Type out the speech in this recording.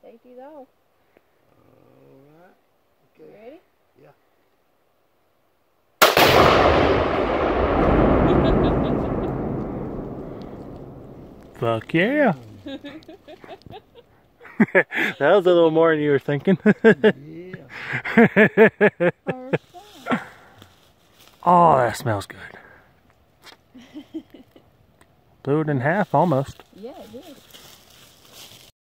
Safety's off. Alright. Okay. You ready? Yeah. Fuck yeah. That was a little more than you were thinking. Yeah. Oh, that smells good. Blew it in half almost. Yeah, it did.